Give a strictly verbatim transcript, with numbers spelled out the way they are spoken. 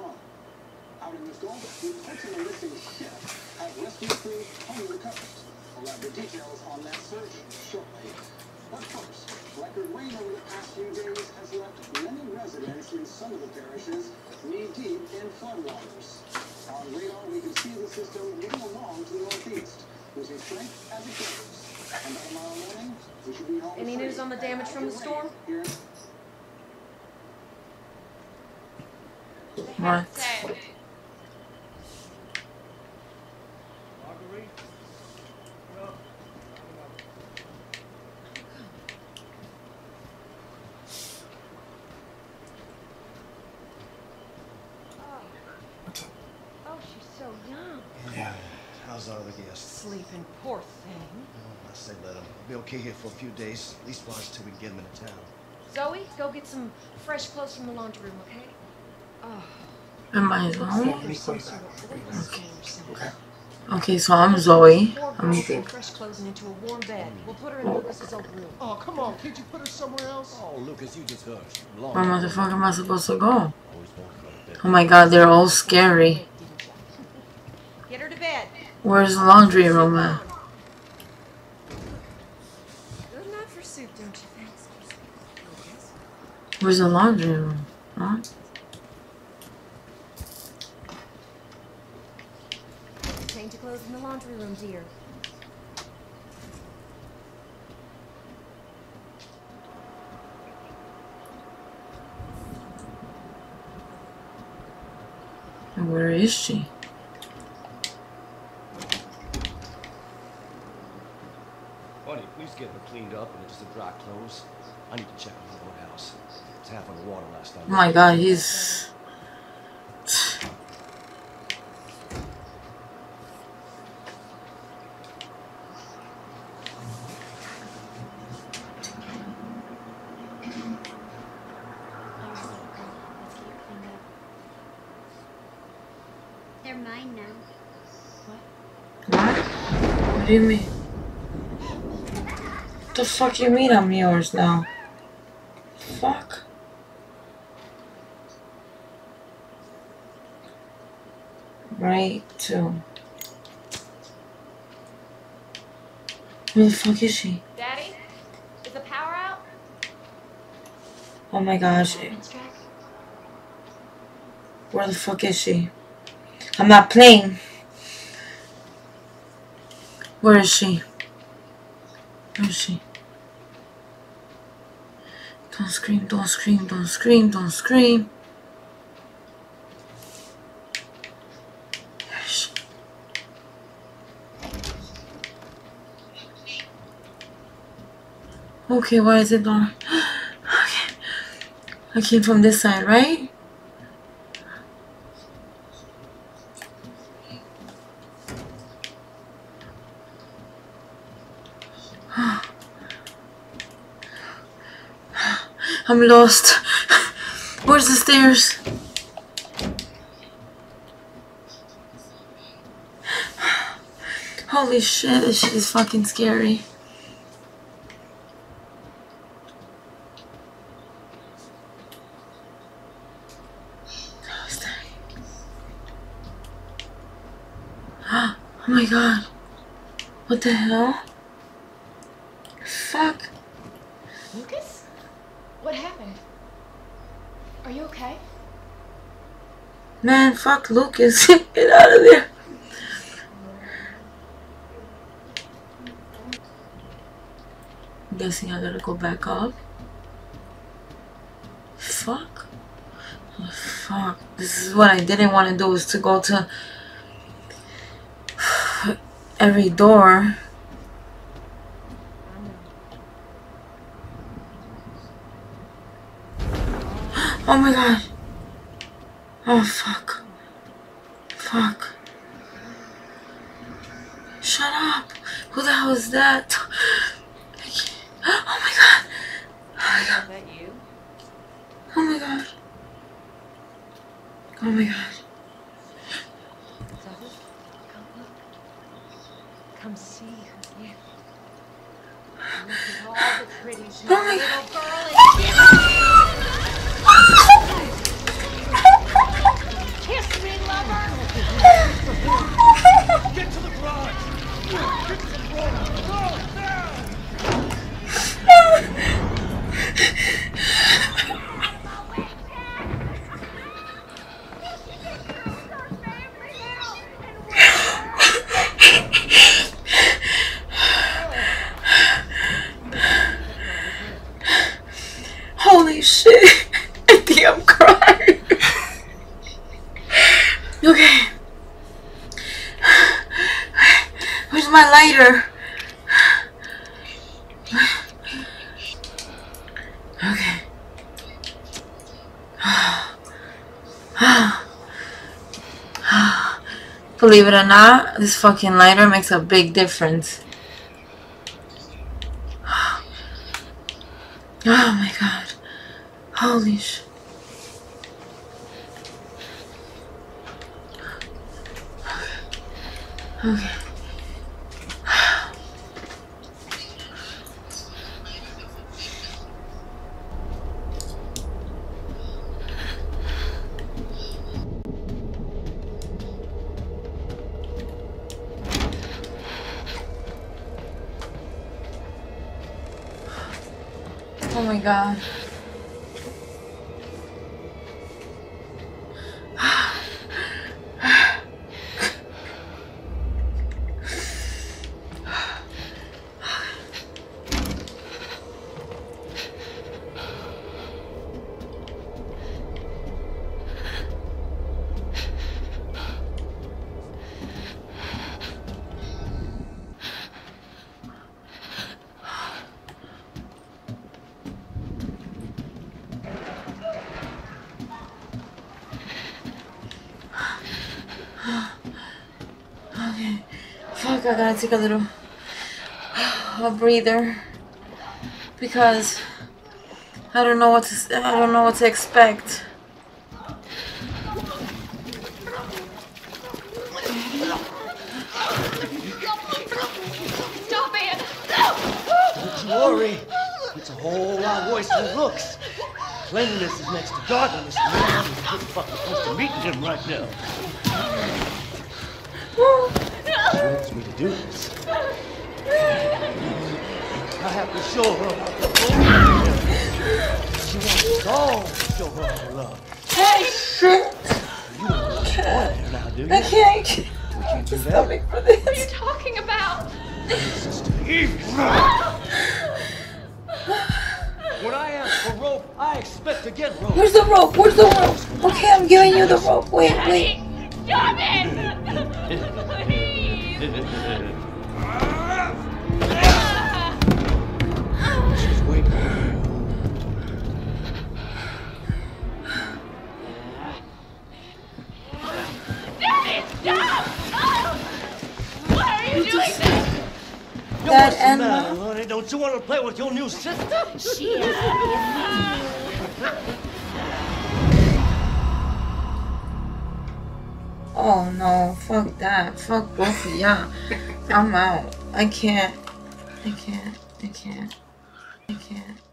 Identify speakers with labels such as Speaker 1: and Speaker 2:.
Speaker 1: on. Out in the storm, reports of a missing ship have rescue crews combing the coast. We'll have the details on that search shortly. But first, record rain over the past few days has left many residents in some of the parishes knee-deep in floodwaters. On radar, we can see the system moving along to the northeast, losing strength as it goes. And by tomorrow morning, we should be home.
Speaker 2: Any news on the damage from the storm?
Speaker 3: What?
Speaker 4: Yeah. How's our other guest?
Speaker 2: Sleeping, poor thing.
Speaker 4: Oh, I say let him. He'll be okay here for a few days, at least while until we can get him into town.
Speaker 2: Zoe, go get some fresh clothes from the laundry room, okay? Oh.
Speaker 3: Am I Zoe?
Speaker 2: Okay.
Speaker 3: Okay, so I'm Zoe. Let me think.
Speaker 2: Fresh clothes and into a warm bed. We'll put her in Lucas's old room.
Speaker 1: Oh, come on. Can't you put her somewhere else?
Speaker 4: Oh, Lucas, you just hush.
Speaker 3: Where motherfucker am I supposed to go? Oh my god, they're all scary.
Speaker 2: Get her to bed.
Speaker 3: Where's the laundry room at?
Speaker 2: Good enough for soup, don't you think?
Speaker 3: Where's the laundry room? Huh?
Speaker 2: Change your clothes in the laundry room, dear.
Speaker 3: And where is she?
Speaker 4: Buddy, please get her cleaned up and just the dry clothes. I need to check on the boathouse. It's half on the water last time.
Speaker 3: Oh my god, he's...
Speaker 5: They're mine now.
Speaker 3: What? What do you mean? What the fuck you mean I'm yours now? Fuck. Right, too. Where the fuck is she?
Speaker 2: Daddy? Is the power out?
Speaker 3: Oh my gosh. Where the fuck is she? I'm not playing. Where is she? Where is she? Don't scream, don't scream, don't scream, don't scream. Where is she? Okay, why is it not? Okay. I came from this side, right? I'm lost. Where's the stairs? Holy shit, this shit is fucking scary. Oh my god. What the hell? Fuck.
Speaker 2: Lucas? What happened? Are you okay?
Speaker 3: Man, fuck Lucas. Get out of there. I'm guessing I gotta go back up. Fuck. Oh, fuck. This is what I didn't want to do, is to go to every door. Oh my god. Oh fuck. Fuck. Shut up. Who the hell is that? Oh my god. Oh my god.
Speaker 2: Is that you?
Speaker 3: Oh my god. Oh my god.
Speaker 2: Zoe, come look. Come see who you. Look at all the pretty
Speaker 3: Oh my
Speaker 2: little girl.
Speaker 3: Okay. Where's my lighter? Okay. Believe it or not, this fucking lighter makes a big difference. Oh my god. Holy sh... Okay. Oh my god. Okay. Fuck, I gotta take a little a breather because I don't know what to I don't know what to expect.
Speaker 2: Stop it!
Speaker 4: Don't you worry. It's a whole lot worse than it looks. Cleanliness is next to godliness, man. It's pretty fucking close to meeting him right now. She wants me to do this. I have to show her how to love. She wants us all to show her how to love.
Speaker 3: Hey, shit!
Speaker 4: You don't want there now, do you?
Speaker 3: I can't.
Speaker 4: We can't do that.
Speaker 3: Stomach for this.
Speaker 2: What are you talking about?
Speaker 4: Sister Eve. When I ask for rope, I expect to get rope.
Speaker 3: Where's the rope? Where's the rope? Okay, I'm giving you the rope. Wait, wait.
Speaker 2: Stop it! Please!
Speaker 4: She's waiting for you.
Speaker 2: Daddy, stop! Oh! Why are you doing this?
Speaker 3: Dad,
Speaker 4: What's the
Speaker 3: Emma.
Speaker 4: matter, honey? Don't you want to play with your new sister?
Speaker 2: She is
Speaker 3: Oh no, fuck that. Fuck both of y'all. I'm out. I can't. I can't. I can't. I can't.